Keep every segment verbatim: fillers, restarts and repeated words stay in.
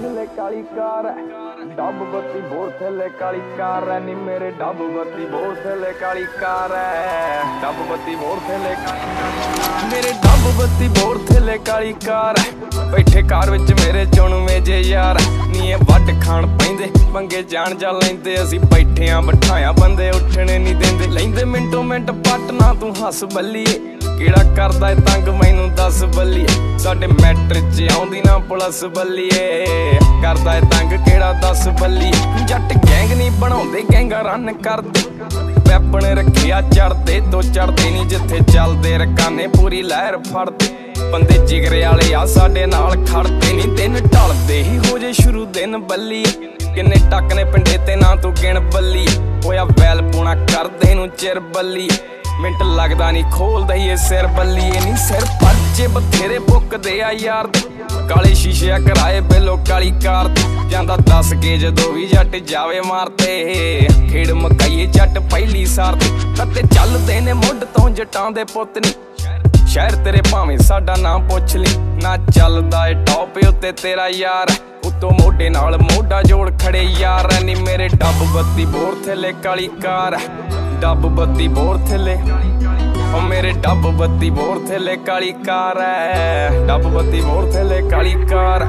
थले काली कार है, डब बत्ती बोर थले काली कार है नी मेरे डब बत्ती बोर थले काली कार है, डब बत्ती बोर थले काली मेरे डब बत्ती बोर थले काली कार है। बैठे कार विच मेरे चुणवे जे यार नी ये वड खाण पैंदे पंगे जान जा लैंदे असी बैठे आ बिठाया बंदे उठने नहीं देंदे लैंदे मिंटो मिंट पटना तू हस बल्लीए केड़ा करदा है तंग मैनू दस बल्लीए साडे मैट्रिक च आउंदी ना पुलिस बल्लीए करदा है तंग केड़ा दस बल्लीए जट गैंग नहीं बनाउंदे गैंगा रन करदे वैपन रखिया चढ़दे तो चढ़दे नहीं जिथे चलदे रकाने पूरी लहर फड़दे बंदे जिगरे आले आ साडे नाल खड़दे नहीं दिन ढलदे ही हो जे शुरू दिन बल्लीए किन्ने टक ने पिंडे ते ना तू गिण बल्लीए होया वैल पूना करदे नू चिर बल्लीए मिंट लगदा नहीं खोल दईए सिर बल्लीए नहीं सिर पर्चे बथेरे बुकदे आ यार दे काले शीशे कराए बेलो काली कार दे जांदा दस के जदों भी जट जावे मारते खेड़ मकाईए जट पहली सार दे तत्ते चलदे ने मुंड तो जटां दे पुत नी शहर तेरे भावें साडा नाम पुछ ली ना चलदा ए टॉप उत्ते तेरा यार उतो मोढे नाल मोढा जोड़ खड़े यार नी मेरे डब बत्ती बोर थले काली कार डब बत्ती बोर थले ओ मेरे डब बत्ती बोर थले काली कार है डब बत्ती बोर थले काली कार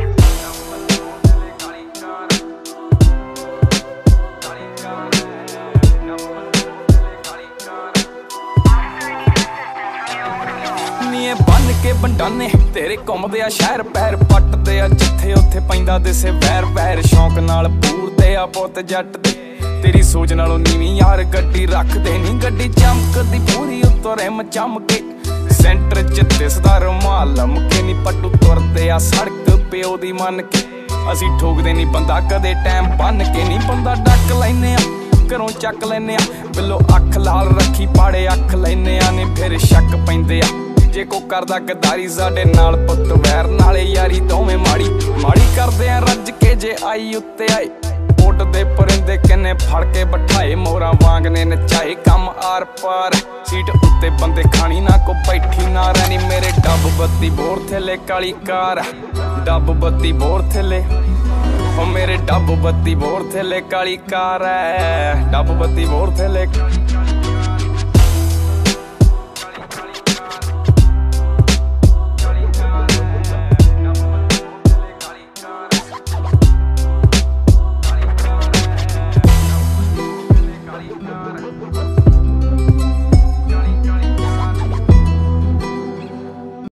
नीए बन के बंडाने तेरे घुमदे आ शहर पैर पटदे आ जिथे उत्थे पैंदा दिसे वैर वैर शौक नाल पूरदे आ पुत जट दे तेरी सोच नालों नीवी यार गड्डी रखदे नी गड्डी चमकदी पूरी उत्तों रिम चमके सेंटर च दिसदा रुमाल लमके नी पट्टू तुरदे आ सड़क प्यो दी मन के असी ठोकदे नी बंदा कदे टाइम बन के नी बंदा डक लैने आ घरों चक लैने आ बिलो अख लाल रखी पाड़े अख लैने आ नी फिर शक पैंदे आ जे को करदा गद्दारी साडे नाल पुत वैर नाले यारी दोवें माड़ी माड़ी करदे आ रज के जे आई उत्ते आए उड़दे परिंदे किन्ने फड़ के बिठाए मोरा वांग ने नचाए कम आर पार सीट उत्ते बंदे खानी ना को बैठी ना रहनी मेरे डब बत्ती बोर थले काली कार डब बत्ती बोर थले ओ मेरे डब बत्ती बोर थले काली कार है डब बत्ती बोर थले